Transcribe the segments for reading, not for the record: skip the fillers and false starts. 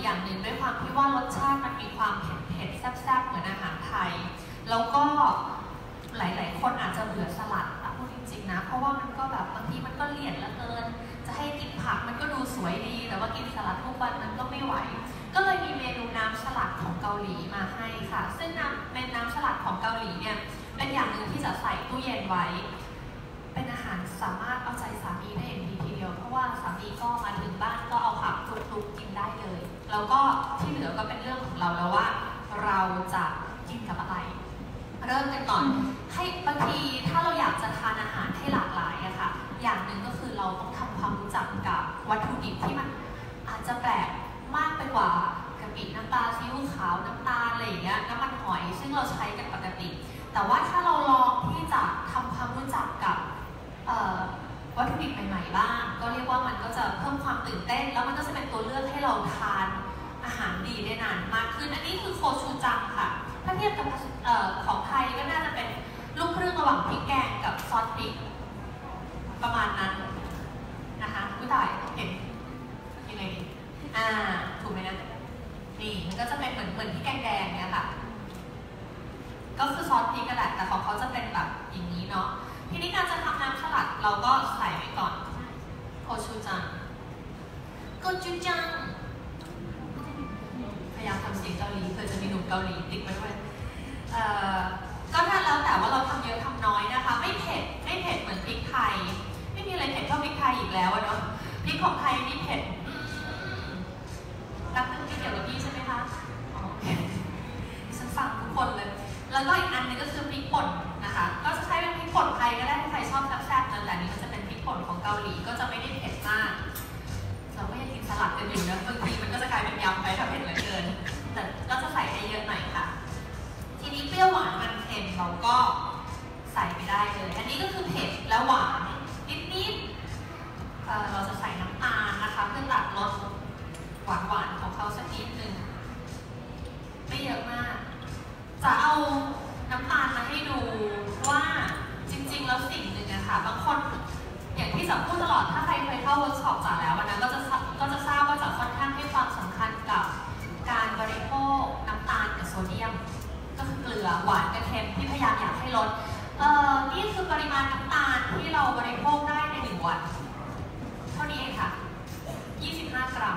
อย่างหนึ่งด้วยความที่ว่ารสชาติมันมีความเผ็ดแซ่บๆเหมือนอาหารไทยแล้วก็หลายๆคนอาจจะเบื่อสลัดพูดจริงๆนะเพราะว่ามันก็แบบบางทีมันก็เลี่ยนเหลือเกินจะให้กินผักมันก็ดูสวยดีแต่ว่ากินสลัดทุกวันมันก็ไม่ไหวก็เลยมีเมนูน้ำสลัดของเกาหลีมาให้ค่ะซึ่งน้ำสลัดของเกาหลีเนี่ยเป็นอย่างหนึ่งที่จะใส่ตู้เย็นไว้เป็นอาหารสามารถเอาใจสามีได้อย่างดีทีเดียวเพราะว่าสามีก็มาถึงบ้านก็เอาผักคลุกๆกินได้เลยแล้วก็ที่เหลือก็เป็นเรื่องของเราแล้วว่าเราจะกินกับอะไรเริ่มกันก่อนให้บางทีถ้าเราอยากจะทานอาหารให้หลากหลายอะค่ะอย่างหนึ่งก็คือเราต้องทำความรู้จักกับวัตถุดิบที่มันอาจจะแปลกมากไปกว่ากะปิน้ำตาลซีอิ๊วขาวน้ำตาลอะไรอย่างเงี้ยน้ำมันหอยซึ่งเราใช้กันปกติแต่ว่าถ้าเราลองที่จะทำความรู้จักกับวัตถุดิบใหม่ๆบ้างก็เรียกว่ามันก็จะเพิ่มความตื่นเต้นแล้วมันก็จะเป็นตัวเลือกให้เราทานอาหารดีได้นานมากขึ้นอันนี้คือโคชูจังค่ะถ้าเทียบกับของไทยก็น่าจะเป็นลูกครึ่งระหว่างพริกแกงกับซอสพริกประมาณนั้นนะคะผู้ถ่ายเห็นยังไงดีถูกไหมนะนี่มันก็จะเป็นเหมือนพริกแกงแดงเนี่ยค่ะก็คือซอสพริกกระดาษแต่ของเขาจะเป็นแบบอย่างนี้เนาะทีนี้การจะทำน้ำสลัดเราก็ใส่ไว้ก่อนโคชูจังโคชูจังพยายามทำเสียงเกาหลีเพื่อจะมีหนุ่มเกาหลีติดมาด้วยก็ถ้าแล้วแต่ว่าเราทำเยอะทำน้อยนะคะไม่เผ็ดเหมือนพริกไทยไม่มีอะไรเผ็ดเท่าพริกไทยอีกแล้วเนาะพริกของไทยนี่เผ็ดรักนึงที่เกี่ยวกับพี่ใช่ไหมคะอ๋อฉันฟังทุกคนเลยแล้วก็อีกอันนึงก็คือพริกป่นนะคะก็จะใช้เป็นพริกป่นไทยก็ได้ถ้าใครชอบแซ่บๆนั่นแหละนี่ก็จะเป็นพริกป่นของเกาหลีก็จะไม่ได้เผ็ดมากเราก็ยังกินสลัดกันอยู่นะบางทีมันก็จะกลายเป็นยำไปถ้าเผ็ดเหลือเกินแต่ก็จะใส่ให้เยอะหน่อยค่ะทีนี้เปรี้ยวหวานมันเค็มเราก็ใส่ไปได้เลยอันนี้ก็คือเผ็ดและหวานนิดๆเราจะใส่น้ำตาลนะคะเพื่อตัดรสหวานๆของเขาสักนิดนึงไม่เยอะมากจะเอาน้ำตาลมาให้ดูว่าจริงๆแล้วสิ่งหนึ่งอะค่ะบางคนอย่างที่จะพูดตลอดถ้าใครเคยเข้าเวิร์กช็อปจ๋าแล้ววันนั้นก็จะทราบว่าจะค่อนข้างให้ความสำคัญกับการบริโภคน้ำตาลกับโซเดียมก็คือเกลือหวานกับเค็มที่พยายามอยากให้ลดนี่คือปริมาณน้ำตาลที่เราบริโภคได้ใน1 วันเท่านี้เองค่ะ25 กรัม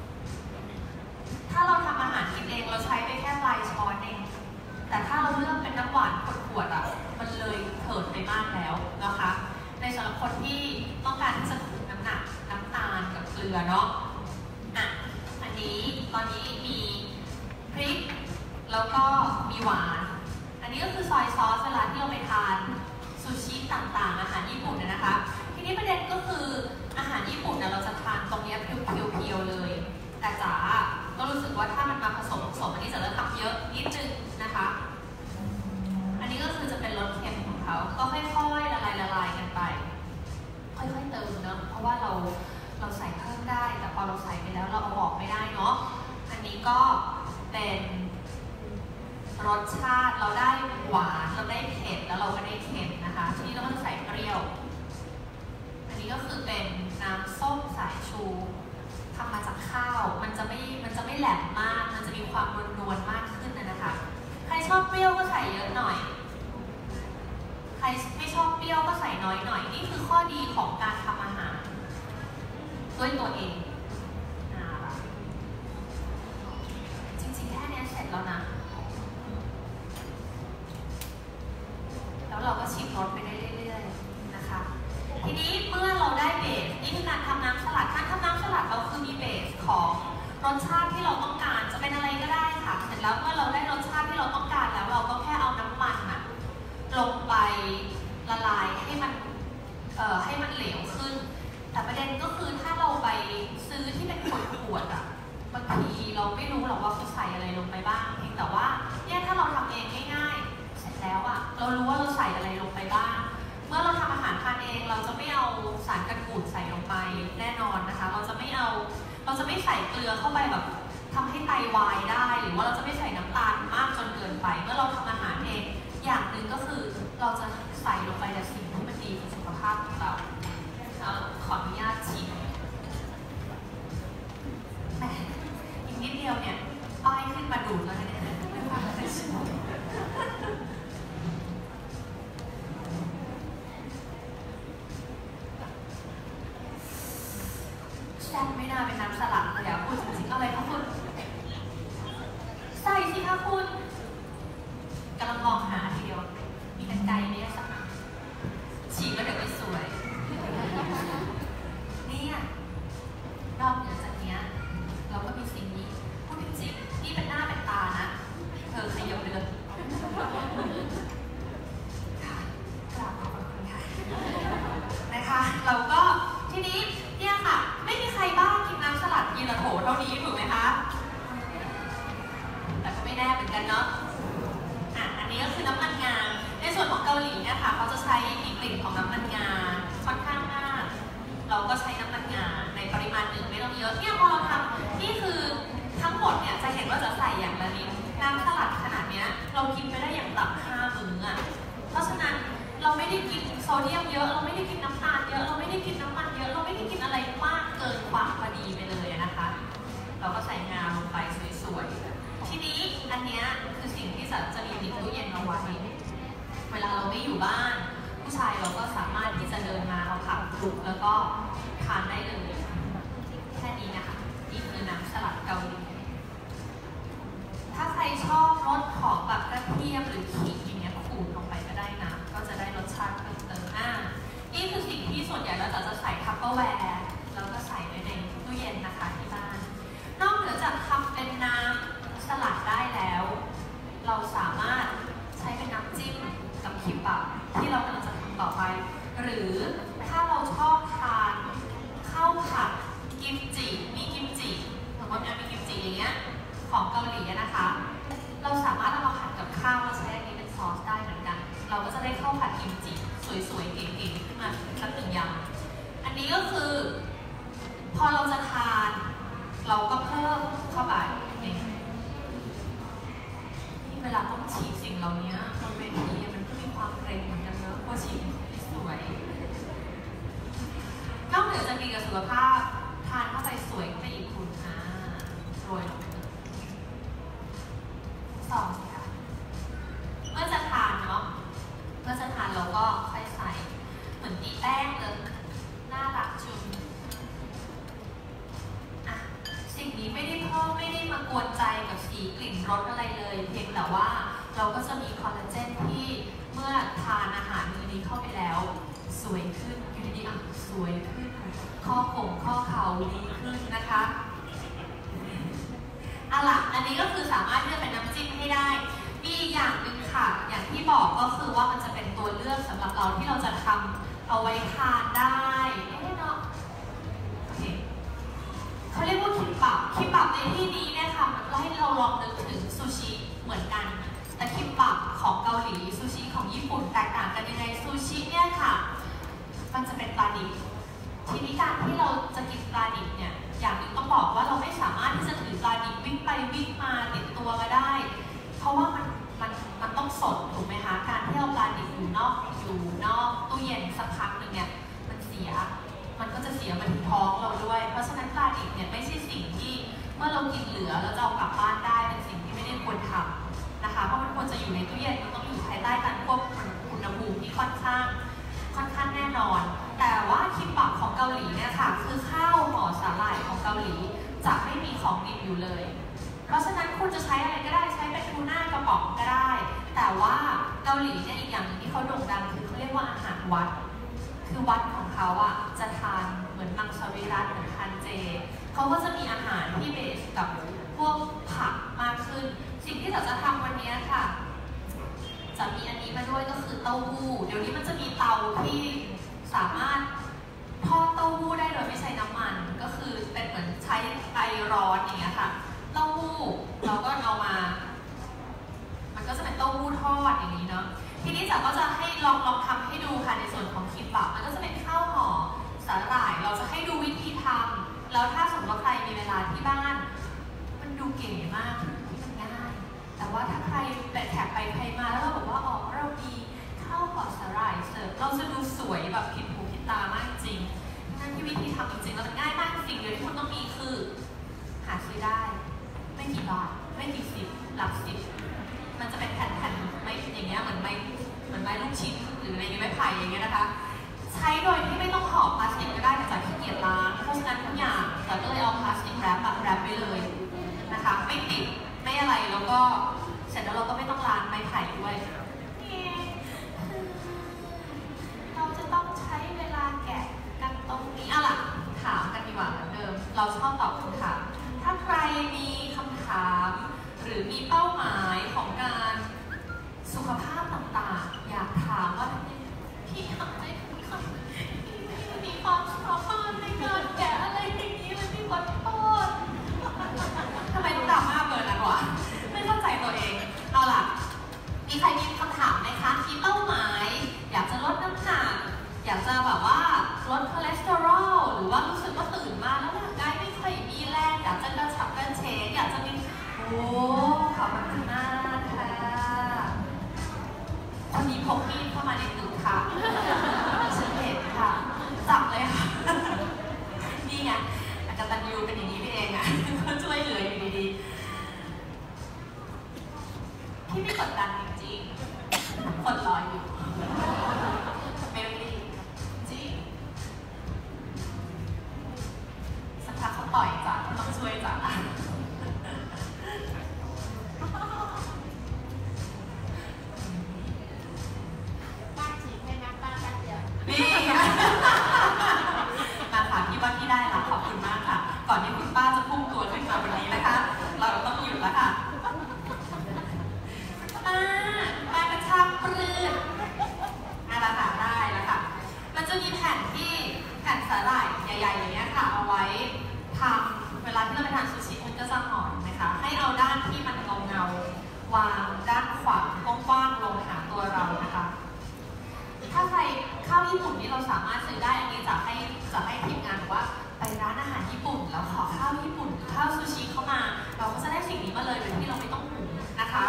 ถ้าเราทำอาหารกินเองเราใช้ไปแค่ปลายช้อนเองแต่ถ้าเราเลือกเป็นน้ำหวานขวดๆอ่ะมันเลยเถิดไปมากแล้วนะคะในสำหรับคนที่ต้องการที่จะคุมน้ำหนักน้ำตาลกับเกลือเนาะอันนี้ตอนนี้มีพริกแล้วก็มีหวานอันนี้ก็คือซอยซอสเวลาที่เราไปทานซูชิต่างๆอาหารญี่ปุ่นนะคะทีนี้ประเด็นก็คืออาหารญี่ปุ่นเราจะทานตรงนี้เพียวๆเลยแต่จ๋าก็รู้สึกว่าถ้ามันมาผสมอันนี้จะทำเยอะนิดนึงนะคะอันนี้ก็คือจะเป็นรสเค็มของเขาก็ค่อยๆละลายกันไปค่อยๆเติมเนาะเพราะว่าเราใส่เพิ่มได้แต่พอเราใส่ไปแล้วเราเอาออกไม่ได้เนาะอันนี้ก็เป็นรสชาติเราได้หวานเราได้เผ็ดแล้วเราก็ได้เค็มนะคะทีนี้เราก็จะใส่เปรี้ยวอันนี้ก็คือเป็นน้ำส้มสายชูทำมาจากข้าวมันจะไม่แหลมมากมันจะมีความนวลๆมากขึ้นนะคะใครชอบเปรี้ยวก็ใส่เยอะหน่อยใครไม่ชอบเปรี้ยวก็ใส่น้อยหน่อยนี่คือข้อดีของการทำอาหารด้วยตัวเองจริงๆแค่นี้เสร็จแล้วนะแล้วเราก็ชิมรสไปได้เรื่อยๆนะคะทีนี้เมื่อเราได้เบสนี่คือการทำน้ำสลัดการทำน้ำสลัดเราคือมีเบสของรสชาติที่เราต้องการจะเป็นอะไรก็ได้ค่ะเสร็จแล้วเมื่อเราได้รสชาติที่เราต้องการแล้วเราก็แค่เอาน้ำมันลงไปละลายให้มันเหลวขึ้นแต่ประเด็นก็คือถ้าเราไปซื้อที่เป็นขวดบางทีเราไม่รู้หรอกว่าเขาใส่อะไรลงไปบ้างเพียงแต่ว่าเนี่ยถ้าเราทำเองง่ายๆเสร็จแล้วเรารู้ว่าเราใส่อะไรลงไปบ้างเมื่อเราทำอาหารทานเองเราจะไม่เอาสารกันบูดใส่ลงไปแน่นอนนะคะเราจะไม่ใส่เกลือเข้าไปแบบทำให้ไตวายได้หรือว่าเราจะไม่ใส่น้ำตาลมากจนเกินไปเมื่อเราทำอาหารเองอย่างหนึ่งก็คือเราจะใส่ลงไปแต่สิ่งที่มันดีกับสุขภาพของเราขออนุญาตชิมอีกนิดเดียวยวเนี่ยป้ายขึ้นมาดูดแล้วเนี่ยไม่ฟังเลยแซ่บไม่น่าเป็นน้ำสลัดเลยอะคุณจริงๆอะไรคะคุณใส่สิคะคุณกำลังมองหาทีเดียวมีกรรไกรไหมสักหน่อยฉีกก็เดี๋ยวไม่สวยเนี่ยนอกเหนือจากเนี้ยเราก็มีสิ่งนี้พูดจริงๆนี่เป็นหน้าเป็นตานะเธอขยับไปเลยค่ะกราบขอบคุณค่ะนะคะเราก็ทีนี้เนี่ยค่ะไม่มีใครบ้ากินน้ำสลัดยีระโถเท่านี้ถูกไหมคะแต่ก็ไม่แน่เหมือนกันเนาะอันนี้ก็คือน้ำมันงาในส่วนของเกาหลีเนี่ยค่ะเขาจะใช้มีกลิ่นของน้ำมันงาค่อนข้างมากเราก็ใช้น้ำมันงาในปริมาณหนึ่งไม่ต้องเยอะเนี่ยพอเราทำนี่คือทั้งหมดเนี่ยจะเห็นว่าจะใส่อย่างละนิดน้ำสลัดขนาดเนี้ยเรากินไปได้อย่างต่ำ5 มื้ออ่ะเพราะฉะนั้นเราไม่ได้กินโซเดียมเยอะเราไม่ได้กินน้ำตาลเยอะเราไม่ได้กินน้ำมันเยอะเราไม่ได้กินอะไรมากเกินความพอดีไปเลยนะคะเราก็ใส่งาลงไปสวยๆทีนี้อันเนี้ยคือสิ่งที่จะมีติดตู้เย็นเอาไว้เวลาเราไม่อยู่บ้านผู้ชายเราก็สามารถที่จะเดินมาเอาผักคลุกแล้วก็ทานได้เลยแค่นี้นะคะนี่คือน้ำสลัดเกาหลีถ้าใครชอบรสของแบบกระเทียมหรือขิงอย่างเงี้ยขูดลงไปก็ได้นะก็จะได้รสชาติเพิ่มเติมนี่คือสิ่งที่ส่วนใหญ่เราจะใส่ทัพเปอร์แวร์แล้วก็ใส่ไว้ในตู้เย็นนะคะที่บ้านนอกเหนือจากทำเป็นน้ำสลัดได้แล้วเราสามารถใช้เป็นน้ำจิ้มกับคิมบับที่เรากำลังจะทำต่อไปหรือถ้าเราชอบทานข้าวผัดกิมจิมีกิมจิสมมติมีกิมจิอย่างเงี้ยของเกาหลีนะคะเราสามารถเอามาผัดกับข้าวแล้วใช้อันนี้เป็นซอสได้เหมือนกันเราก็จะได้ข้าวผัดกิมจิสวยๆเก๋ๆขึ้นมาสัก1 อย่างอันนี้ก็คือพอเราจะทานเราก็เพิ่มเข้าไปนี่เวลาต้องฉีดสิ่งเหล่านี้บนเวทีมันก็มีความเกรงเหมือนกันเนอะเพราะฉีดไม่สวยนอกเหนือจากดีกับสุขภาพทานเข้าไปสวยไปอีกคุณโรยลง2ค่ะเมื่อจะทานเนาะเมื่อจะทานเราก็ใส่เหมือนตีแป้งเลยน่ารักจุนสิ่งนี้ไม่ได้เพิ่มไม่ได้มากวนใจกับสีกลิ่นรสอะไรเลยเพียงแต่ว่าเราก็จะมีคอลลาเจนที่เมื่อทานอาหารมื้อนี้เข้าไปแล้วสวยขึ้นอยู่ดีๆสวยขึ้นข้อข้อเข่าดีขึ้นนะคะอันนี้ก็คือสามารถเลือกเป็นน้ำจิ้มให้ได้มีอย่างหนึ่งค่ะอย่างที่บอกก็คือว่ามันจะเป็นตัวเลือกสำหรับเราที่เราจะทำเอาไว้ทานได้เนาะโอเคเขาเรียกว่าคิมบับในที่นี้เนี่ยค่ะมันให้เราลองนึกถึงซูชิเหมือนกันแต่คิมบับของเกาหลีซูชิของญี่ปุ่นแตกต่างกันยังไงซูชิเนี่ยค่ะมันจะเป็นปลาดิบทีนี้การที่เราจะกินปลาดิบเนี่ยอย่างหนึ่งต้องบอกว่าเราไม่สามารถที่จะถือปลาดิบวิ่งไปวิ่งมาติดตัวมาได้เพราะว่ามันต้องสดถูกไหมคะการที่เอาปลาดิบอยู่นอกตู้เย็นสักพักหนึ่งเนี่ยมันก็จะเสียมาถึงท้องเราด้วยเพราะฉะนั้นปลาดิบเนี่ยไม่ใช่สิ่งที่เมื่อเรากินเหลือแล้วจะเอากลับบ้านได้เป็นสิ่งที่ไม่ได้ควรทำนะคะเพราะมันควรจะอยู่ในตู้เย็นมันต้องอยู่ภายใต้การควบคุมอุณหภูมิที่ค่อนข้างแน่นอนแต่ว่าคิมบับของเกาหลีเนี่ยค่ะคือข้าวห่อสาหร่ายของเกาหลีจะไม่มีของดิบอยู่เลยเพราะฉะนั้นคุณจะใช้อะไรก็ได้ใช้เป็นทูน่ากระป๋องก็ได้แต่ว่าเกาหลีเนี่ยอีกอย่างนึงที่เขาโด่งดังคือเขาเรียกว่าอาหารวัดคือวัดของเขาอ่ะจะทานเหมือนมังสวิรัติเหมือนทานเจเขาก็จะมีอาหารที่เบสกับพวกผักมากขึ้นสิ่งที่เราจะทำวันนี้ค่ะจะมีอันนี้มาด้วยก็คือเต้าหู้เดี๋ยวนี้มันจะมีเตาที่สามารถทอดเต้าหู้ได้โดยไม่ใช้น้ำมันก็คือเป็นเหมือนใช้ไอร้อนอย่างเงี้ยค่ะเต้าหู้เราก็เอามามันก็จะเป็นเต้าหู้ทอดอย่างนี้เนาะทีนี้จ๋าก็จะให้ลองทำให้ดูค่ะในส่วนของคิมบับมันก็จะเป็นข้าวห่อสาหร่ายเราจะให้ดูวิธีทำแล้วถ้าสมมติว่าใครมีเวลาที่บ้านมันดูเก๋มากที่มันง่ายแต่ว่าถ้าใครแบบแขกไปใครมาแล้วเราบอกว่าอ๋อเรามีข้าวห่อสาหร่ายเสิร์ฟเราจะดูสวยแบบผิดหูผิดตามากจริงนั่นที่วิธีทำจริงๆแล้วมันง่ายมากสิ่งเดียวที่คุณต้องมีคือหาซื้อได้ไม่กี่บาทไม่กี่สิบหลักสิบมันจะเป็นแผ่นๆไม่อย่างเงี้ยเหมือนไม้ลูกชิ้นหรืออะไรเงี้ยไม้ไผ่อย่างเงี้ยนะคะใช้โดยที่ไม่ต้องห่อพลาสติกก็ได้แต่จากขี้เกียจล้างเพราะฉะนั้นทุกอย่างเราก็เลยเอาพลาสติกแรปไปเลยนะคะไม่ติดไม่อะไรแล้วก็เสร็จแล้วเราก็ไม่ต้องล้างไม้ไผ่ด้วยเราจะต้องใช้เวลาแกะกันตรงนี้ล่ะถามกันดีกว่าเหมือนเดิมเราชอบตอบคำถามถ้าใครมีคำถามหรือมีเป้าหมายของการสุขภาพต่างๆอยากถามว่าพี่ทำได้ทุกคำพี่ไม่มีความสามารถในการแกะอะไรอย่างนี้เลยพี่ขอโทษทำไมต้องดราม่าเบอร์นั้นวะไม่เข้าใจตัวเองเอาล่ะมีใครมีคำถามไหมคะมีเป้าหมายอยากจะลดน้ำหนักอยากจะแบบว่าลดคอเลสเตอรอลหรือว่ารู้สึกว่าตื่นมาแล้วร่างกายไม่ค่อยมีแรงอยากจะกระฉับกระเฉงอยากจะมีโอ้ขอบคุณมากค่ะวันนี้พกมีดเข้ามาในตึกค่ะฉันเห็นค่ะจับเลยค่ะนี่ไงอาจารย์ตันยูเป็นอย่างนี้นี่เองอ่ะก็ช่วยเหลืออยู่ดีๆพี่ไม่กดดันจริงๆคนรออยู่ไม่รีบจริงสักพักเขาต่อยจ้ะต้องช่วยจ้ะนี่มาถามพี่ว่าพี่ได้ละขอบคุณมากค่ะก่อนที่คุณป้าจะพุ่งตัวขึ้นมาวันนี้นะคะเราต้องหยุดแล้วค่ะป้ากระชากปลื้ดละค่ะได้แล้วค่ะมันจะมีแผ่นสาหร่ายใหญ่ๆอย่างเงี้ยค่ะเอาไว้ทำเวลาที่เราไปทานซูชิมันก็จะหอมนะคะให้เอาด้านที่มันเงาวางด้านขวากว้างๆลงหาตัวเรานะคะถ้าใครข้าวญี่ปุ่นนี่เราสามารถซื้อได้อันนี้จะให้ทีมงานว่าไปร้านอาหารญี่ปุ่นแล้วขอข้าวญี่ปุ่นข้าวซูชิเข้ามาเราก็จะได้สิ่งนี้มาเลยโดยที่เราไม่ต้องหุงนะคะ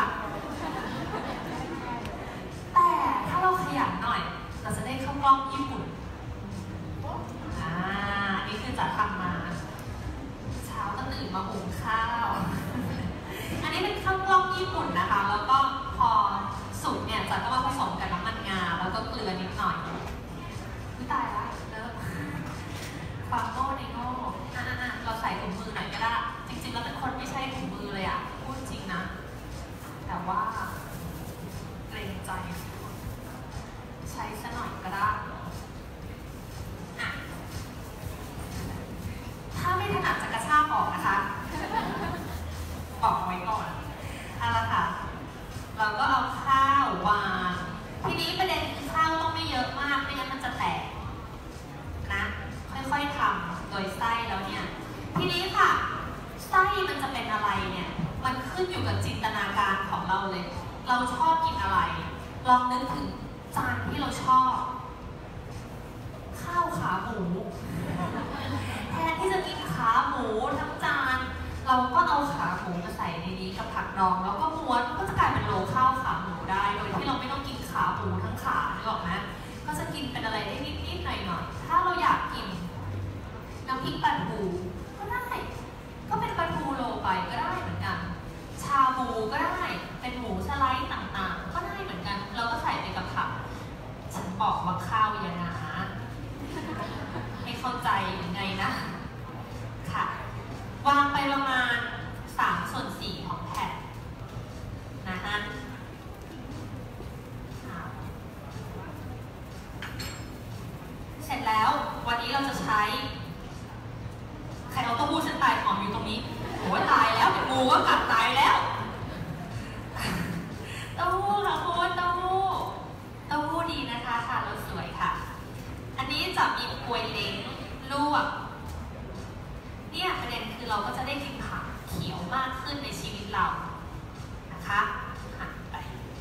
แต่ถ้าเราขยันหน่อยเราจะได้ข้าวกล้องญี่ปุ่นนี่คือจะทำมาเช้าก็ตื่นมาหุงข้าวอันนี้เป็นข้าวกล้องญี่ปุ่นนะคะแล้วก็พอสุกเนี่ยจะก็มาผสมกับน้ำมันงาแล้วก็เกลือนิดหน่อยตายละเลิกความโง่ในโง่เราใส่ถุงมือหน่อยก็ได้จริงๆเราเป็นคนไม่ใช่ถุงมือเลยอะพูดจริงนะแต่ว่าเกรงใจใช้ซะหน่อยก็ได้ถ้าไม่ถนัดจะกระชากออกนะคะบอกไว้ก่อนเอาละค่ะเราก็เอาข้าววางทีนี้ประเด็นคือข้าวต้องไม่เยอะมากไม่งั้นมันจะแตกนะค่อยๆทำโดยไส้แล้วเนี่ยทีนี้ค่ะไส้มันจะเป็นอะไรเนี่ยมันขึ้นอยู่กับจินตนาการของเราเลยเราชอบกินอะไรลองนึกถึงจานที่เราชอบข้าวขาหมูแทนที่จะกินขาหมูทั้งจานเราก็เอาขาหมูมาใส่ในนี้กับผักดองแล้วก็ม้วนก็จะกลายเป็นโรลข้าวขาหมูได้โดยที่เราไม่ต้องกินขาหมูทั้งขานึกออกไหมก็จะกินเป็นอะไรได้นิดๆหน่อยๆถ้าเราอยากกินน้ำพริกปลาทูก็ได้ก็เป็นปลาทูโรลไปก็ได้เหมือนกันชาบูก็ได้เป็นหมูสไลด์ต่างๆก็ได้เหมือนกันเราก็ใส่ไปกับผักฉันบอกว่าข้าวยังนะให้เข้าใจยังไงนะค่ะวางไปประมาณ3/4ของแผ่นนะคะเสร็จแล้ววันนี้เราจะใช้ใครเอาเต้าหู้ฉันตายหอมอยู่ตรงนี้โอ้ยตายแล้วเดี๋ยวงูก็กัดตายแล้วเต้าหู้ค่ะคุณเต้าหู้ดีนะคะค่ะเราสวยค่ะอันนี้จะมีกล้วยเล้งลวกเนี่ยประเด็นคือเราก็จะได้กินผักเขียวมากขึ้นในชีวิตเรานะคะหั่นไป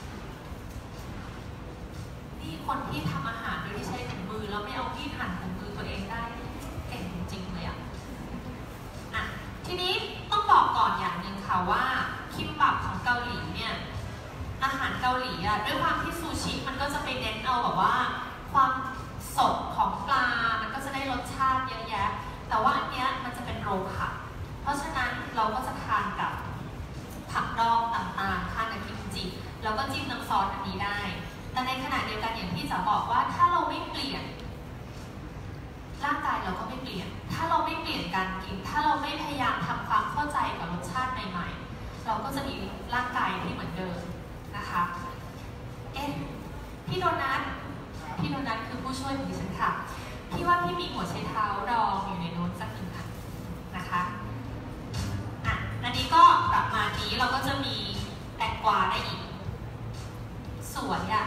นี่คนที่ทำอาหารโดยที่ใช้ถุงมือแล้วไม่เอามีดหั่นถุงมือตัวเองได้เก่งจริงๆเลยอ่ะทีนี้ต้องบอกก่อนอย่างหนึ่งค่ะว่าคิมบับของเกาหลีเนี่ยอาหารเกาหลีอ่ะด้วยความที่ซูชิมันก็จะไปเน้นเอาแบบว่าความสดของปลามันก็จะได้รสชาติเยอะแยะแต่ว่าอันเนี้ยมันจะเป็นโรลค่ะเพราะฉะนั้นเราก็จะทานกับจะบอกว่าถ้าเราไม่เปลี่ยนร่างกายเราก็ไม่เปลี่ยนถ้าเราไม่เปลี่ยนการกินถ้าเราไม่พยายามทำความเข้าใจกับรสชาติใหม่ๆเราก็จะมีร่างกายที่เหมือนเดิมนะคะพี่โดนัทคือผู้ช่วยของดิฉันค่ะพี่ว่าพี่มีหัวไชเท้าดองอยู่ในโน้นสักหนึ่งอันนะคะอันนี้ก็ประมาณนี้เราก็จะมีแตงกวาได้อีกสวยอ่ะ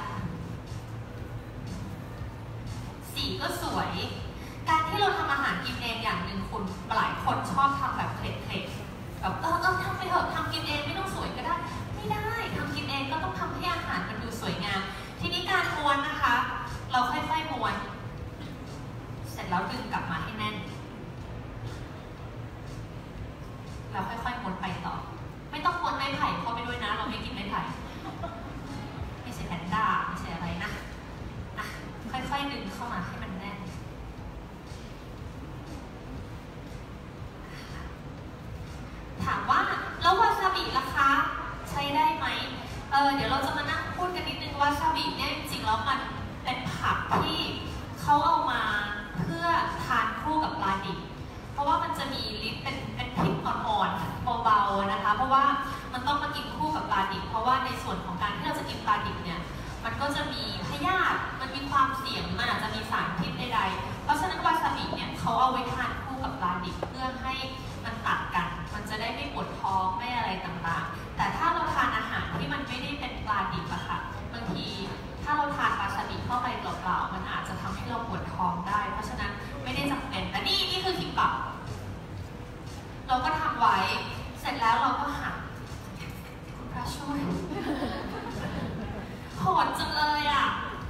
สีก็สวยการที่เราทำอาหารกินเองอย่างหนึ่งคุณหลายคนชอบทำแบบเคล็ดๆแบบทำไปเถอะทำกินเองไม่ต้องสวยก็ได้ไม่ได้ทำกินเองก็ต้องทำให้อาหารมันดูสวยงามทีนี้การม้วนนะคะเราค่อยๆม้วนเสร็จแล้วดึงกลับมาให้แน่นเราค่อยๆม้วนไปต่อไม่ต้องม้วนไม้ไผ่เข้าไปด้วยนะเราไม่กินไม้ไผ่ไม่ใช่แพนด้าไม่ใช่อะไรนะค่อยๆดึงเข้ามาให้มันแน่นถามว่าแล้ววาซาบิล่ะคะใช้ได้ไหมเดี๋ยวเราจะมานั่งพูดกันนิดนึงวาซาบิเนี่ยจริงๆแล้วมันเป็นผักที่เขาเอามาเพื่อทานคู่กับปลาดิบเพราะว่ามันจะมีลิ้นเป็นพริกอ่อนๆเบาๆนะคะเพราะว่ามันต้องมากินคู่กับปลาดิบเพราะว่าในส่วนของการที่เราจะกินปลาดิบเนี่ยมันก็จะมีพยาธิมันมีความเสี่ยงมันอาจจะมีสารพิษใดๆเพราะฉะนั้นวาซาบิเนี่ยเขาเอาไว้ทานคู่กับปลาดิบเพื่อให้มันตัดกันมันจะได้ไม่ปวดท้องไม่อะไรต่างๆแต่ถ้าเราทานอาหารที่มันไม่ได้เป็นปลาดิบอะค่ะบางทีถ้าเราทานวาซาบิเข้าไปเปล่าๆมันอาจจะทำให้เราปวดท้องได้เพราะฉะนั้นไม่ได้จำเป็นแต่นี่คือคิมบับเราก็ทำไว้เสร็จแล้วเราก็หั่นคุณพระช่วยโหดจังเลยอ่ะ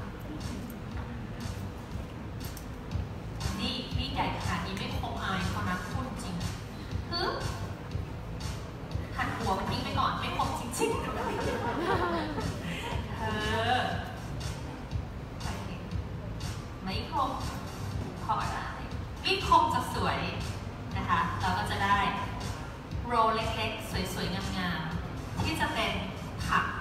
นี่ใหญ่ขนาดนี้ไม่คงอายเขานะพูดจริงหั่นหัวมันทิ้งไปก่อนไม่คมจริงๆไม่คมพอได้ไม่คมจะสวยนะคะเราก็จะได้โรลเล็กๆสวยๆงามๆที่จะเป็นผัก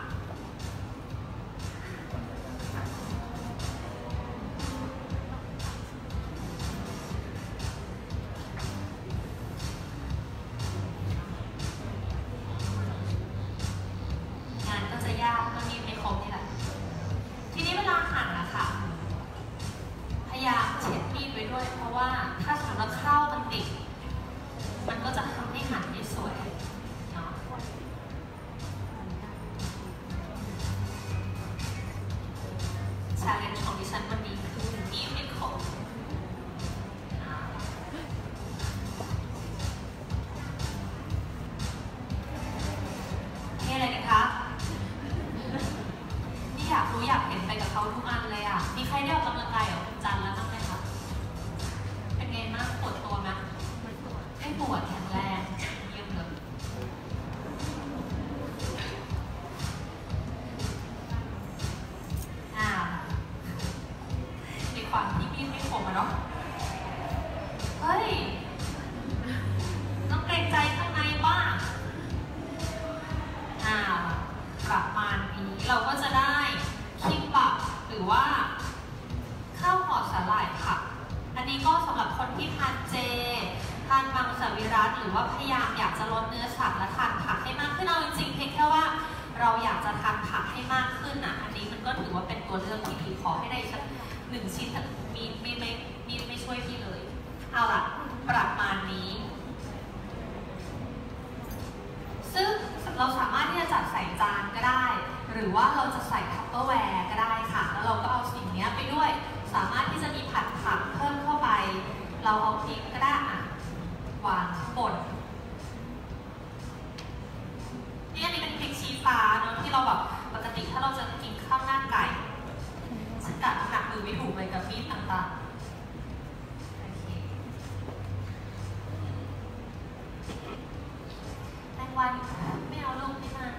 ยากก็มีไม่ครบนี่แหละทีนี้เวลาหั่นนะคะพยายามเช็ดมีดไว้ด้วยเพราะว่าถ้าสมมติข้าวมันติดมันก็จะทำให้หั่นไม่สวยเนาะชาเลนจ์ของดิฉันวันนี้คือมีดไม่ครบนี่อะไรกันคะอยากเห็นไปกับเขาทุกอันเลยอ่ะมีใครได้ออกกำลังกายกับคุณจันแล้วบ้างไหมคะเป็นไงบ้างปวดตัวไหมไม่ปวดแข็งแรงเยี่ยมเลยในความที่มีดไม่คมอะเนาะเฮ้ยต้องเกรงใจข้างในบ้างประมาณนี้เราก็จะได้คิมบับหรือว่าข้าวห่อสาหร่ายผักอันนี้ก็สำหรับคนที่ทานเจทานมังสวิรัติหรือว่าพยายามอยากจะลดเนื้อสัตว์และทานผักให้มากขึ้นเอาจริงๆเพียงแค่ว่าเราอยากจะทานผักให้มากขึ้นนะอันนี้มันก็ถือว่าเป็นตัวเลือกที่ดีขอให้ได้สัก1 ชิ้นแต่ไม่ช่วยพี่เลยเอาล่ะประมาณนี้ซึ่งเราสามารถที่จะจัดใส่จานก็ได้หรือว่าเราจะใส่ทัพเปอร์แวร์ก็ได้ค่ะแล้วเราก็เอาสิ่งนี้ไปด้วยสามารถที่จะมีผัดผักเพิ่มเข้าไปเราเอาพริกก็ได้วางข้างบนนี่อันนี้เป็นพริกชี้ฟ้าเนาะที่เราแบบปกติถ้าเราจะกินข้าวหน้าไก่ฉันกัดหนักมือไม่ถูกเลยกับมีดต่างๆแตงกวาไม่เอาลูกนี่มา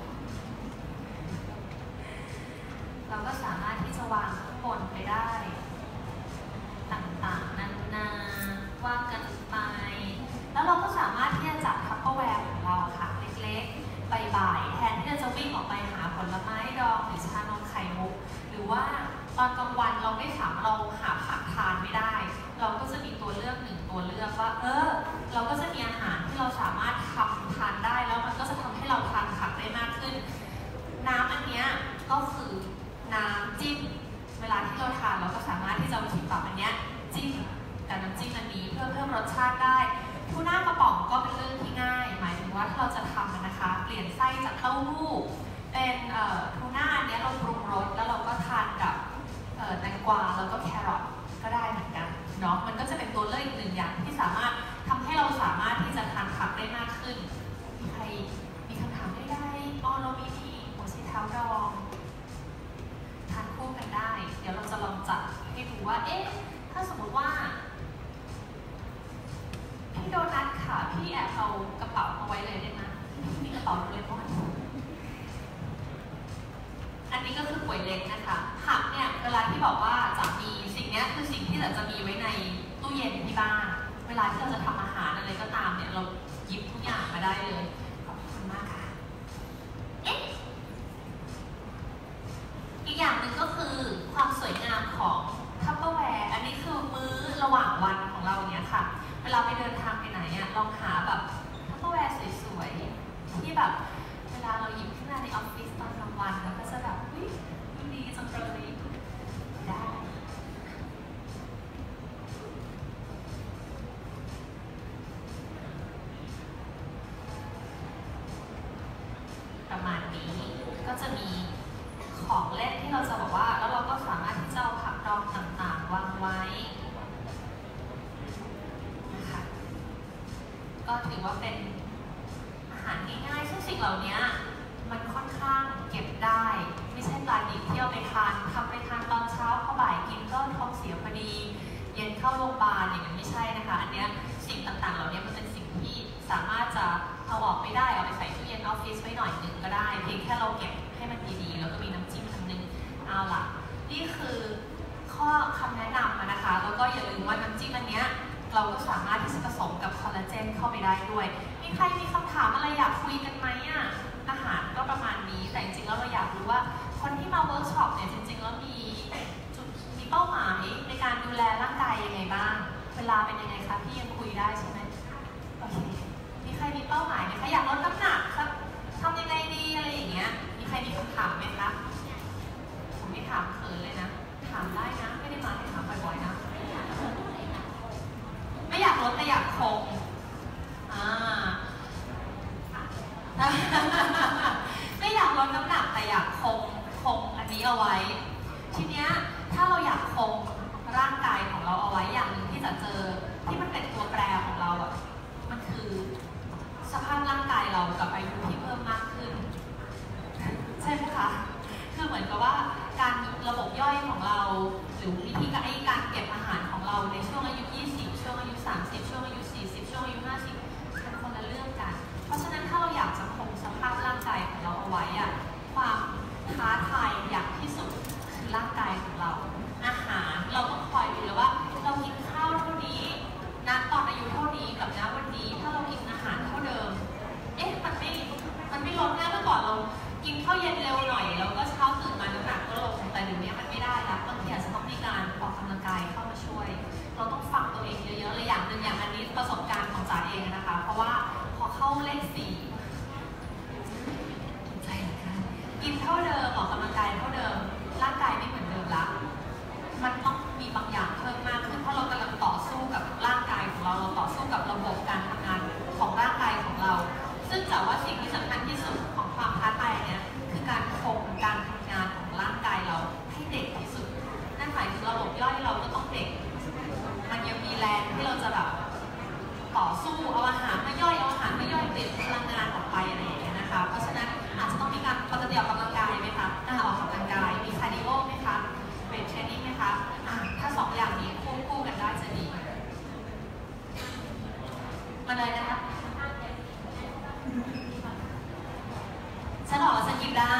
เราก็สามารถที่จะวางข้างบนไปได้ต่างๆนานาว่างกันไปแล้วเราก็สามารถที่จะจัดทัพเปอร์แวร์ของเราค่ะเล็กๆบ่ายๆแทนที่จะวิ่งออกไปหาผลไม้ดองหรือชานมไข่มุกหรือว่าตอนกลางวันเราไม่สามารถเราหาผักทานไม่ได้ เราก็จะมีตัวเลือกหนึ่งตัวเลือกว่าเราก็จะมีอาหารที่เราสามารถทำทานได้แล้วมันก็จะทำให้เราทานผักได้มากขึ้นน้ำอันนี้ก็คือน้ำจิ้มเวลาที่เราทานเราก็สามารถที่จะเอาขิงปับอันนี้จิ้มกับน้ำจิ้มอันนี้เพื่อเพิ่มรสชาติได้ทูน่ากระป๋องก็เป็นเรื่องที่ง่ายหมายถึงว่าถ้าเราจะทำนะคะเปลี่ยนไส้จากเต้าหู้เป็นทูน่าอันนี้เราปรุงรสแล้วเราก็ทานกับแตงกวาแล้วก็แครอทก็ได้เหมือนกันเนาะมันก็จะเป็นตัวเลือกอีกหนึ่งอย่างที่สามารถทำให้เราสามารถที่จะทานผักได้มากขึ้นมีใครมีคำถามได้เรามีนี่หัวไชเท้าดองทานคู่กันได้เดี๋ยวเราจะลองจัดให้ดูว่าถ้าสมมติว่าพี่โดนัทค่ะพี่แอบเอากระเป๋าเอาไว้เลยได้ไหมมีกระเป๋าเลยเพราะอันนี้ก็คือก๋วยเล็กนะคะผักเนี่ยเวลาที่บอกว่าจะมีสิ่งนี้คือสิ่งที่จะมีไว้ในตู้เย็นที่บ้านเวลาที่เราจะทำอาหารอะไรก็ตามเนี่ยเราหยิบทุกอย่างมาได้เลยขอบคุณมากค่ะอีกอย่างหนึ่งก็คือความสวยงามของทัพเปอร์แวร์อันนี้คือมื้อระหว่างวันของเราเนี่ยค่ะเวลาไปเดินทางไปไหนลองหาแบบทัพเปอร์แวร์สวยๆที่แบบเวลาเราหยิบขึ้นมาในออฟฟิศตอนกลางวันแล้วก็จะแบบดีจังเลยได้ประมาณนี้ก็จะมีของเล่นที่เราจะบอกว่าแล้วเราก็สามารถที่จะเอาผักดองต่างๆวางไว้นะคะก็ถือว่าเป็นอาหารง่ายๆซึ่งสิ่งเหล่านี้มันค่อนข้างเก็บได้ไม่ใช่ปลาดิบที่เอาไปทานทำไปทานตอนเช้าพอบ่ายกินก็ท้องเสียพอดีเย็นเข้าโรงพยาบาลอย่างนั้นไม่ใช่นะคะอันนี้สิ่งต่างๆเหล่านี้มันเป็นสิ่งที่สามารถจะเอาออกไม่ได้เอาไปใส่ตู้เย็นออฟฟิศไว้หน่อยหนึ่งก็ได้เพียงแค่เราเก็บให้มันดีๆแล้วก็มีน้ำจิ้มอันนึงเอาล่ะนี่คือข้อคำแนะนำนะคะแล้วก็อย่าลืมว่าน้ำจิ้มอันนี้เราก็สามารถที่จะผสมกับคอลลาเจนเข้าไปได้ด้วยมีใครมีคำถามอะไรอยากคุยกันไหมอาหารก็ประมาณนี้แต่จริงๆแล้วเราอยากรู้ว่าคนที่มาเวิร์กช็อปเนี่ยจริงๆแล้วมีเป้าหมายในการดูแลร่างกายยังไงบ้างเวลาเป็นยังไงคะพี่ยังคุยได้ใช่ไหมโอเคมีใครมีเป้าหมายไหมคะอยากลดน้ำหนักครับทำยังไงดีอะไรอย่างเงี้ยมีใครมีคำถามไหมคะผมไม่ถามเขินเลยนะถามได้นะไม่ได้มาให้ถามบ่อยๆนะไม่อยากลดแต่อยากคงไม่อยากลดน้ำหนักแต่อยากคงอันนี้เอาไว้ทีเนี้ยถ้าเราอยากคงร่างกายของเราเอาไว้อย่างหนึ่งที่จะเจอที่มันเป็นตัวแปรของเรามันคือสภาพร่างกายเรากับอายุที่เพิ่มมากขึ้นใช่ไหมคะคือเหมือนกับว่าการระบบย่อยของเราหรือวิธีการเก็บอาหารของเราในช่วงอายุ20ช่วงอายุ30ช่วงอายุ40ช่วงอายุ50เป็นคนละเรื่องกันเพราะฉะนั้นถ้าเราอยากจะคงสภาพร่างกายของเราเอาไว้ความท้าทายอย่างที่สุดคือร่างกายของเราอาหารเราต้องคอยดูเลยว่าเรากินข้าวเท่านี้ณตอนอายุเท่านี้กับณวันนี้ถ้าเรากินอาหารเท่าเดิมมันไม่ลดนะเมื่อก่อนเรากินข้าวเย็นเร็วหน่อยแล้วก็เช้าตื่นมาน้ำหนักก็ลงแต่เดี๋ยวนี้มันไม่ได้แล้วบางทีอาจจะต้องมีการออกกำลังกายเข้ามาช่วยเราต้องฟังตัวเองเยอะๆเลยอย่างหนึ่งอย่างอันนี้ประสบการณ์ของจ๋าเองนะคะเพราะว่าพอเข้าเลข4ใจนะคะกินเท่าเดิมออกกำลังกายเท่าเดิมร่างกายไม่เหมือนเดิมละมันต้องมีบางอย่างเพิ่มมากขึ้นเพราะเรากำลังต่อสู้กับร่างกายของเราต่อสู้กับระบบการทำงานของร่างกายของเราซึ่งจ๋าว่าสิ่งที่สำคัญที่สุดของความท้าทายเนี่ยคือการคงการทำงานของร่างกายเราให้เด็กที่สุดนั่นหมายถึงระบบย่อยเราก็ต้องเด็กมันยังมีแรงที่เราจะแบบต่อสู้เอาอาหารมาย่อยเปลี่ยนพลังงานออกไปอะไรอย่างเงี้ยนะคะเพราะฉะนั้นอาจจะต้องมีการปกติออกกำลังกายไหมคะออกกำลังกายมีคาร์ดิโอไหมคะเวทเทรนนิ่งไหมคะถ้า2อย่างนี้ควบคู่กันได้จะดีมาเลยนะคะฉันออกแล้วฉันกินได้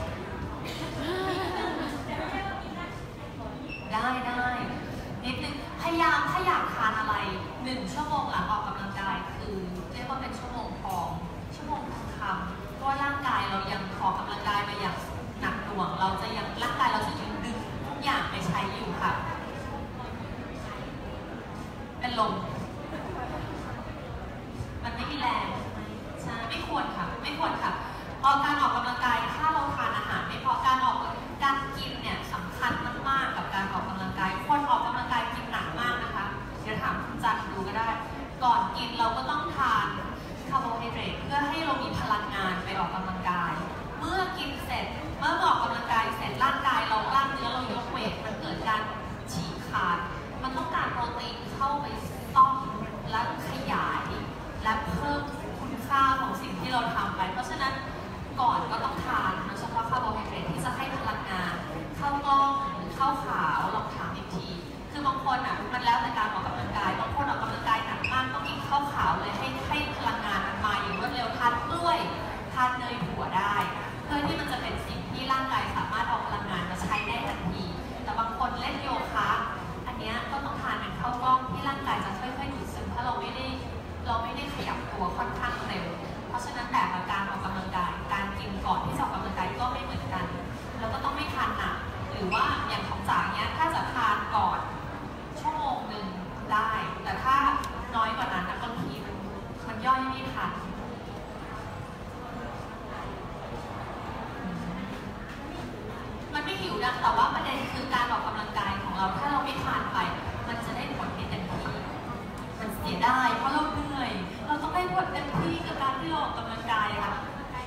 นิดนึงพยายามถ้าอยากทานอะไร1 ชั่วโมงหลังออกกำลังกายคือเรียกว่าเป็นชั่วโมงทองคำเพราะว่าร่างกายเรายังออกกำลังกายมาอย่างหนักหน่วงเราจะยังร่างกายเราจะยังดึงทุกอย่างไปควรค่ะไม่ควรค่ะการออกกำลังกายถ้าเราทานอาหารไม่พอการกินเนี่ยสำคัญมากๆกับการออกกำลังกายคนออกกำลังกายกินหนักมากนะคะเดี๋ยวถามคุณจันดูก็ได้ก่อนกินเราก็ต้องทานคาร์โบไฮเดรตเพื่อให้เรามีพลังงานไปออกกำลังกายเมื่อกินเสร็จเมื่อออกกำลังกายเสร็จร่างกายเรากล้ามเนื้อเรายกเวทมันเกิดการฉีกขาดมันต้องการโปรตีนเข้าไปซ่อมและขยายและเพิ่มคุณค่าของสิ่งที่เราทำไปเพราะฉะนั้นก่อนก็ต้องทานโดยเฉพาะคาร์โบไฮเดรตที่จะให้พลังงานเข้ากล้องหรือเข้าขาวลองถามอีกทีคือบางคนอ่ะมันแล้วแต่การออกกำลังกายบางคนออกกำลังกายหนักมากต้องกินข้าวขาวเลยให้พลังงานมันมาอย่างรวดเร็วทานกล้วยทานเนยถั่วได้เพื่อที่มันจะเป็นสิ่งที่ร่างกายสามารถเอาพลังงานมาใช้ได้ทันทีแต่บางคนเล่นโยคะอันนี้ก็ต้องทานเป็นข้าวกล้องที่ร่างกายจะค่อยๆดูดซึมถ้าเราไม่ได้ขยับตัวค่อนข้างเร็วเพราะฉะนั้นแต่ละการออกกำลังกายการกินก่อนที่จะออกกำลังกายก็ไม่เหมือนกันแล้วก็ต้องไม่ทานหนักหรือว่าอย่างของจ๋าเนี้ยถ้าจะทานก่อนชั่วโมงหนึ่งได้แต่ถ้าน้อยกว่านั้นบางทีมันย่อยไม่ทันมันไม่หิวนะแต่ว่าประเด็นคือการออกกำลังกายของเราถ้าเราไม่ทานไปมันจะได้ผลไม่เต็มที่มันเสียได้เพราะเราเหนื่อยเราต้องได้ผลเต็มที่กับการที่เราออกกำลังกายค่ะ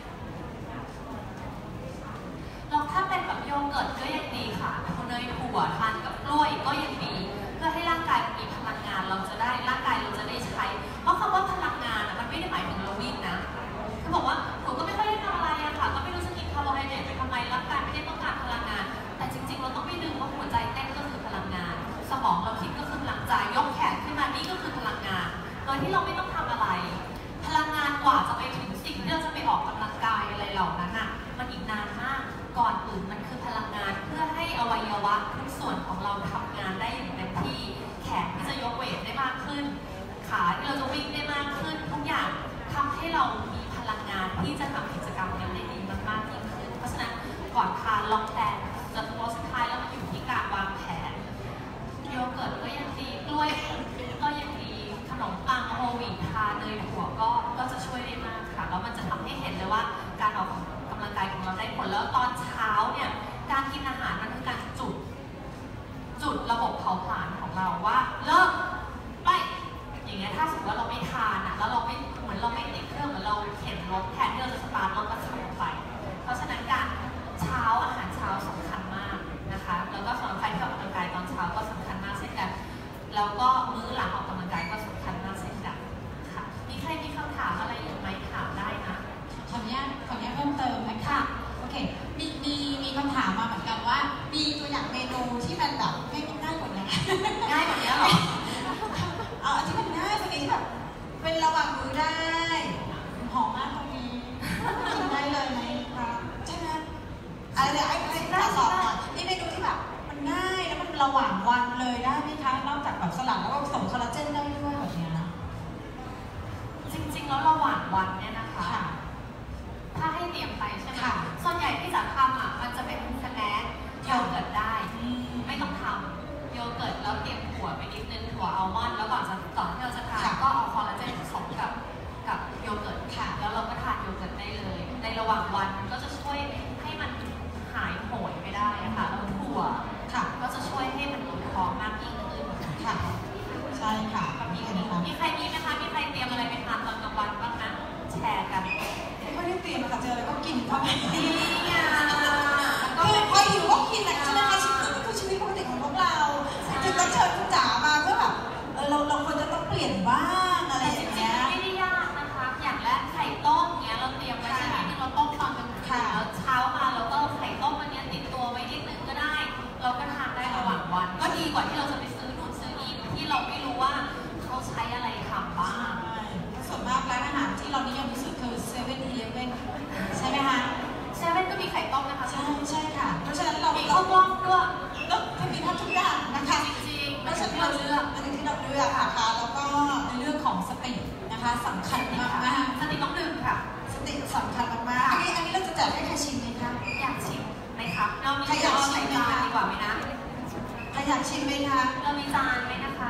เราถ้าเป็นแบบโยเกิร์ตก็ยังดีค่ะเนยถั่วทานกับกล้วยก็ยังดีเพื่อให้ร่างกายมีพลังงานร่างกายเราจะได้ใช้เพราะคำว่าพลังงานมันไม่ได้หมายถึงเราวิ่งนะคือบอกว่าหนูก็ไม่ค่อยได้ทำอะไรอะค่ะก็ไม่รู้จะกินคาร์โบไฮเดรตไปทำไมร่างกายไม่ได้ต้องการพลังงานแต่จริงๆเราต้องไม่ลืมว่าหัวใจเต้นก็คือพลังงานสมองเราคิดก็คือพลังใจยกแขนขึ้นมานี่ก็คือพลังงานโดยที่เราไม่ต้องทำอะไรพลังงานกว่าจะไปถึงสิ่งที่เราจะไปออกกำลังกายอะไรเหล่านั้นอะมันอีกนานมากก่อนอื่นมันคือพลังงานเพื่อให้อวัยวะทุกส่วนของเราทำงานได้อย่างเต็มที่แขนที่จะยกเวทได้มากขึ้นขาที่เราจะวิ่งได้มากขึ้นทุกอย่างทำให้เรามีพลังงานที่จะทำกิจกรรมนั้นได้ดีมากๆยิ่งขึ้นเพราะฉะนั้นก่อนทานลองแพลนจนสุดท้ายแล้วมันอยู่ที่การวางแผนโยเกิร์ตก็ยังดีกล้วยก็ยังดีขนมปังโฮลวีตทานเนยถั่วก็จะช่วยได้มากค่ะแล้วมันจะทำให้เห็นเลยว่าการออกกำลังกายของเราได้ผลแล้วตอนเช้าเนี่ยการกินอาหารมันคือการจุดระบบเผาผลาญของเราว่าเลิกไปอย่างเงี้ยถ้าสมมติว่าเราไม่ทานแล้วเราไม่เหมือนเราไม่ติดเครื่องเหมือนเราเข็นรถแทนที่เราจะสตาร์ทรถก็จะไปเพราะฉะนั้นการอาหารเช้าสำคัญมากนะคะแล้วก็สำหรับใครที่ออกกำลังกายตอนเช้าก็สำคัญมากเช่นกันแล้วก็มื้อหลังออกกำลังกายก็สำคัญมากเช่นกันค่ะมีใครมีคำถามอะไรอีกไหมถามได้นะขออนุญาตเพิ่มเติมนะคะโอเคมีคำถามมาเหมือนกันว่ามีตัวอย่างเมนูที่มันแบบง่ายกว่านี้ง่ายกว่านี้หรอเอาที่มันง่ายกว่านี้ที่แบบเป็นระหว่างมื้อได้หอมมากตรงนี้กินได้เลยไหมครับใช่ไหมอะไรไอ้ตอบก่อนนี่เมนูที่แบบมันง่ายแล้วมันระหว่างวันเลยได้ไหมคะนอกจากแบบสลัดแล้วก็ผสมคอลลาเจนได้ด้วยแบบนี้นะจริงๆแล้วระหว่างวันเนี่ยนะคะถ้าให้เตรียมไปใช่ไหมส่วนใหญ่ที่จะทำมันจะเป็นสแน็คโยเกิร์ตได้ไม่ต้องทำโยเกิร์ตแล้วเตรียมถั่วไปนิดนึงถั่วอัลมอนด์แล้วก่อนที่เราจะทานก็เอาคอลลาเจนผสมกับโยเกิร์ตแล้วเราก็ทานโยเกิร์ตได้เลยในระหว่างวันมันก็จะช่วยให้มันหายโหยไปได้ค่ะแล้วถั่วก็จะช่วยให้มันอุ่นท้องมากยิ่งขึ้นค่ะใช่ค่ะมีใครมีไหมคะมีใครเตรียมอะไรไปทานตอนกลางวันบ้างนะแชร์กันไม่ได้เตรียมค่ะเจออะไรก็กินเข้าไปดีอ่ะก็พอหิวก็กินแหละใช่ไหมคะชีวิตก็คือชีวิตปกติของพวกเราจึงต้องเชิญคุณจ๋ามาเพื่อแบบเราควรจะต้องเปลี่ยนบ้างอะไรอย่างเงี้ยไม่ได้ยากนะคะอย่างแรกไข่ต้มเงี้ยเราเตรียมไว้ใช่ไหมเราต้มตอนกลางคืนแล้วเช้ามาเราก็ไข่ต้มมันเนี้ยติดตัวไว้นิดนึงก็ได้เราก็ทานได้ระหว่างวันก็ดีกว่าที่เราจะไปซื้อนู่นซื้อนี่ที่เราไม่รู้ว่าเขาใช้อะไรทำบ้างส่วนมากร้านอาหารที่เรานิยมที่สุดคือ7-Eleven ใช่ไหมคะ 7ก็มีไข่ต้มนะคะใช่ค่ะเพราะฉะนั้นเรามีข้าวกล้องด้วยแล้วมีทุกอย่างนะคะจริงๆเพราะฉะนั้นเราเลือกอันนี้ที่เราเลือกค่ะแล้วก็ในเรื่องของสตินะคะสำคัญมากสติต้องดื่มค่ะสติสำคัญมากอันนี้เราจะแจกให้ใครชิมไหมคะอยากชิมไหมคะเรามีจานดีกว่าไหมนะใครอยากชิมไหมคะเรามีจานไหมนะคะคุณพา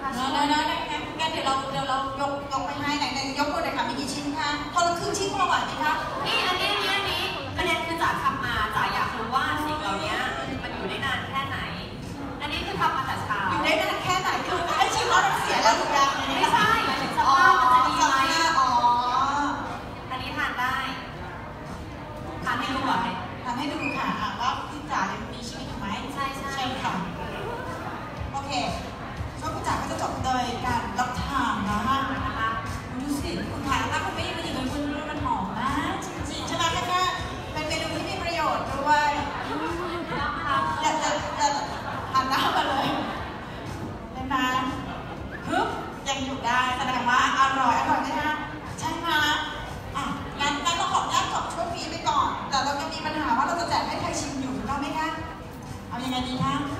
เนอะงั้นเดี๋ยวเรายกไปให้ไหนยกตัวไหนคะมีกี่ชิ้นคะคนละครึ่งชิ้นพอไหวไหมคะนี่อันนี้ประเด็นคือจ๋าทำมาจ๋าอยากรู้ว่าสิ่งเหล่านี้มันอยู่ได้นานแค่ไหน อันนี้คือทำมาแต่เช้าอยู่ได้นานแค่ไหนคือไอ้ชิ้นแล้วมันเสียแล้วหรือยังไม่ใช่หมายถึงสภาพมันจะดีไหมอ๋ออันนี้ทานได้ทานให้ดูก่อนเลยทำให้ดูค่ะว่าพี่จ๋ายังมีชีวิตอยู่ไหมใช่ค่ะโอเคช่วงพี่จ๋าก็จะจบโดยการรับทานนะคะนะคะดูสิคุณถ่ายแล้วคุณไม่ได้มาถึงคุณมันหอมมากจริงๆใช่ไหมแค่เป็นเมนูที่มีประโยชน์ด้วยอย่าหันหน้ามาเลยเป็นมาฮึบยังอยู่ได้แสดงว่าอร่อยนะคะใช่ไหมอ่ะงั้นเราขออนุญาตจบช่วงนี้ไปก่อนแต่เรายังมีปัญหาว่าเราจะแจกให้ใครชิมอยู่ถูกต้องไหมคะเอายังไงดีคะ